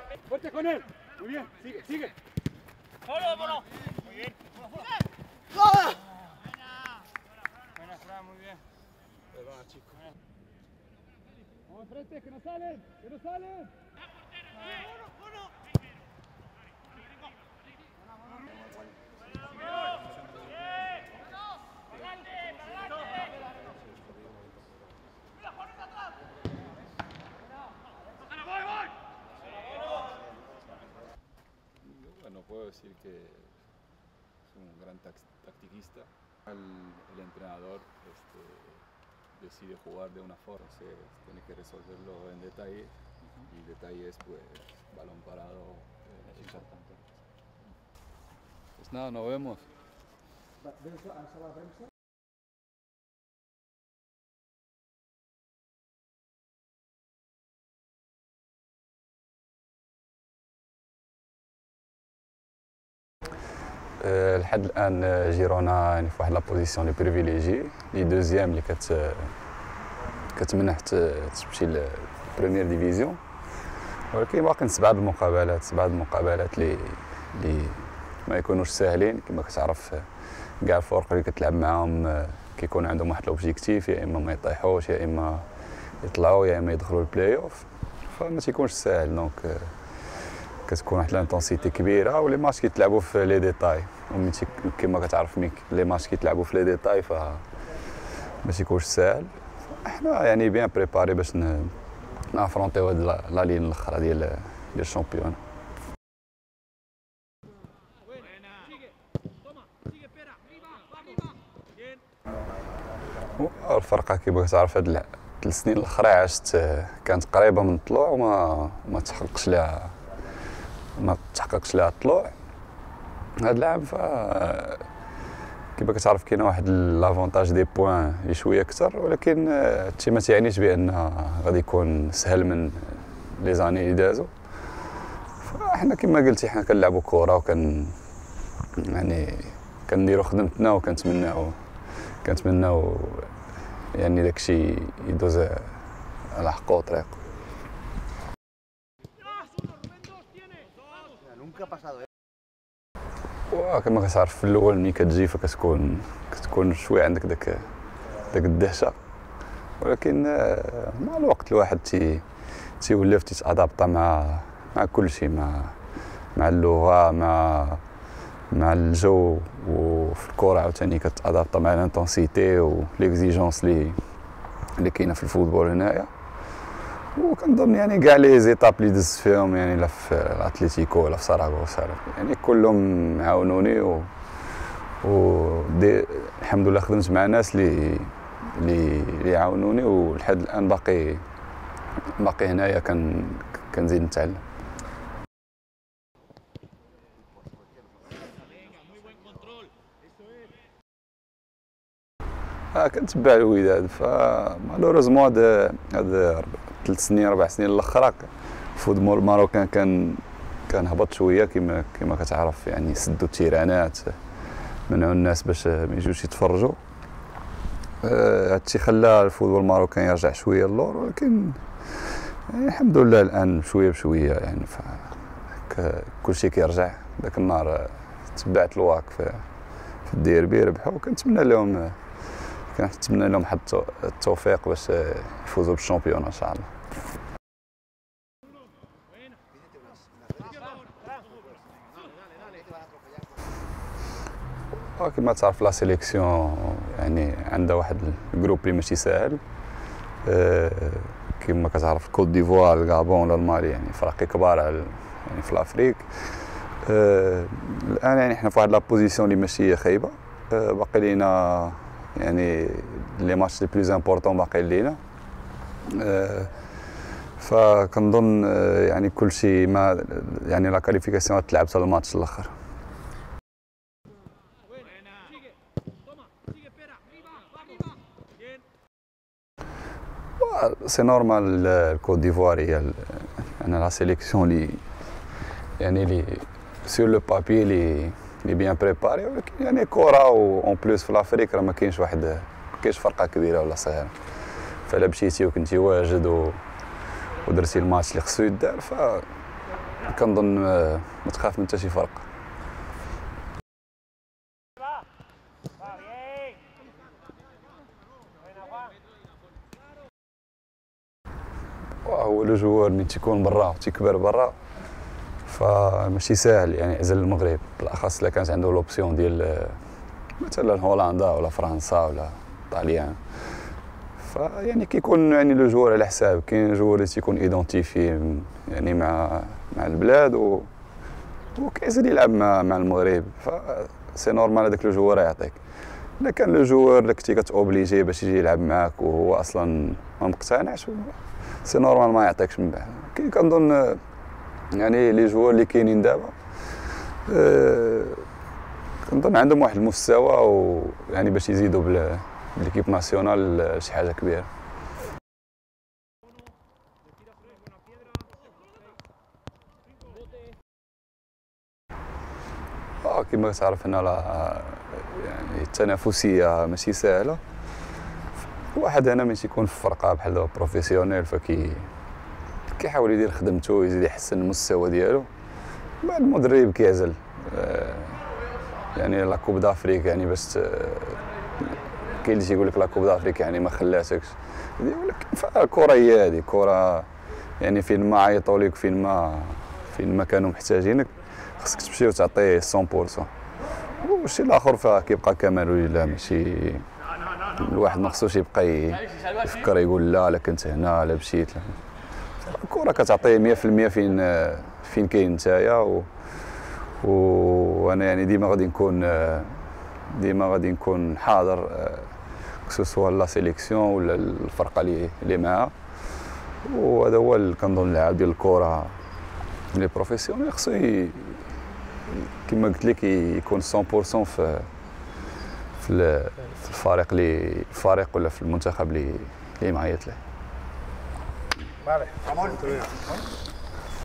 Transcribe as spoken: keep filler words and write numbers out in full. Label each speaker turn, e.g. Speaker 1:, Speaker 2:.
Speaker 1: Fuerte con él. Muy bien, sigue, sigue.
Speaker 2: Solo, Bono. Muy bien.
Speaker 1: ¡Ah!
Speaker 2: Buena, Fran, muy bien.
Speaker 1: Perdona, chico. Vamos enfrente, que no salen, que no salen.
Speaker 3: No puedo decir que es un gran tactiquista. El, el entrenador este, decide jugar de una forma, se tiene que resolverlo en detalle y detalles pues balón parado es importante. Pues nada, nos vemos. لحد الان جيرونا يعني في واحد لابوزيسيون لي بريفيليجي لي دوزيام اللي كت كتمنح تمشي للبريمير ديفيزيون، ولكن باقي سبعه المقابلات سبعه المقابلات اللي اللي ما يكونوش ساهلين. كما كتعرف كاع الفرق اللي كتلعب معاهم كيكون عندهم واحد لوبجيكتيف، يا اما ما يطيحوش يا اما يطلعوا يا اما يدخلوا البلاي اوف، فما تيكونش ساهل. دونك كتكون واحد الانتونسيتي كبيره، ولي ماتش كيتلعبوا في لي ديتاي، وملي كما كتعرف ملي لي ماتش كيتلعبوا في لي ديتاي ف ما تيكونش ساهل. احنا يعني بيان بريباري باش نافرونتيو هاد لا لين الاخرى ديال ديال الشامبيون. الفرقه كما كتعرف هاد الثلاث سنين الاخرى عشت كانت قريبه من الطلوع وما ما تحققش لها ما تحققش لها الطلوع. هاد العام ف كيما كتعرف كاين واحد لافونتاج دي بوين اللي شويه اكثر، ولكن هادشي ما تيعنيش بان غادي يكون سهل من لي زاني اللي دازو. فاحنا كما قلتي حنا كنلعبوا كره وكن يعني كنديروا خدمتنا وكنتمناو كنتمناو يعني داكشي يدوز على حقه وطريقه. وكما كتعرف في الاول ملي كتجي فكتكون كتكون شويه عندك داك داك الدهشه، ولكن مع الوقت الواحد تي تيولف تيتادابط مع مع كل شيء، مع مع اللغه مع مع الجو. وفي الكره عاوتاني كتادابط مع الانتونسيتي وليكزيجونس اللي اللي كاينه في الفوتبول هنايا. وكنظن يعني كاع لي زيتاب اللي دزت فيهم يعني لا في الاتليتيكو ولا في ساراغوسا يعني كلهم عاونوني و و الحمد لله خدمت مع ناس اللي اللي اللي عاونوني، ولحد الان باقي باقي هنايا كن كنزيد نتعلم. اه كنتبع الوداد، فمالوريزمون هاد هاد ثلاث سنين اربع سنين الاخرى الفوتبول الماروكان كان كان هبط شويه كما كما كتعرف، يعني سدوا التيرانات منعوا الناس باش ما يجوش يتفرجوا. هادشي خلى الفوتبول الماروكان يرجع شويه للور، ولكن يعني الحمد لله الان شويه بشويه يعني كلشي كيرجع. ذاك النهار تبعت الواك في في الديربي ربحوا، وكنتمنى لهم كنتمنى لهم حد التوفيق باش يفوزوا بالشامبيون ان شاء الله. كما تعرف لا سيليكسيون يعني عندها واحد الجروب اللي ماشي ساهل، كما كتعرف الكوت ديفوار الغابون ولا المالي، يعني فرق كبار يعني في الافريك. الان يعني حنا في واحد لابوزيسيون اللي ماشي خايبه، باقي لينا يعني لي ماتش لي بلوز امبورطون باقي لينا. فكنظن يعني كلشي ما يعني لا كاليفيكاسيون تلعب حتى الماتش الاخر. سي نورمال الكوت ديفوار هي انا لا سيليكسيون لي يعني لي سور لو بابي لي لي بيان بريباري، ولكن يعني كره اون بلوس في لافريك راه ما كاينش واحد ما كاينش فرقه كبيره ولا صغيره. فلا مشيتي وكنتي واجد و ودرتي الماتش اللي خصو يدار ف كنظن ما تخاف من حتى شي فرق. هو لو جوار ملي تيكون برا تيكبر برا فماشي ساهل يعني يعزل المغرب، بالاخص الا كانت عنده لوبسيون ديال مثلا هولندا ولا فرنسا ولا طاليان. فيعني كيكون يعني لو جوار على حساب، كاين جوار اللي تيكون ايدونتيفي يعني مع مع البلاد و وكيزيد يلعب مع مع المغرب، ف سي نورمال هذاك لو جوار يعطيك. الا كان لو جوار اللي كنتي كتوبليجي باش يجي يلعب معاك وهو اصلا ما مقتنعش سي نورمال ما يعطيكش من بعد. كي كنظن يعني لي جوار اللي كاينين دابا أه كنظن عندهم واحد المستوى ويعني باش يزيدوا بالليكيب ناسيونال شي حاجه كبيره. اه كما تعرف ان يعني التنافسيه ماشي سهله. واحد هنا ملي تيكون في فرقه بحال دابا بروفيسيونيل فكي كيحاول يدير خدمته يزيد يحسن المستوى ديالو. بعد المدرب كيعزل آه يعني لا كوب دافريك يعني باش كاين اللي تيقول لك لا كوب دافريك يعني ما خلاتكش، ولكن الكره هي هذه الكره يعني فين ما عيطوا لك فين ما فين ما كانوا محتاجينك خصك تمشي وتعطي مية بالمية. والشيء الاخر فكيبقى كمال لله، ماشي الواحد ما خصوش يبقى يفكر يقول لا لا كنت هنا لا مشيت. الكره كتعطي مية بالمية فين فين كاين نتايا و وانا يعني ديما غادي نكون ديما غادي نكون حاضر كسوسوا لا سيليكسيون ولا الفرقه اللي اللي معاها. وهذا هو كنظن اللاعب ديال الكره لي بروفيسيونيل خصو كما قلت لك يكون مية بالمية في في الفريق اللي الفريق ولا في المنتخب اللي اللي معيط له.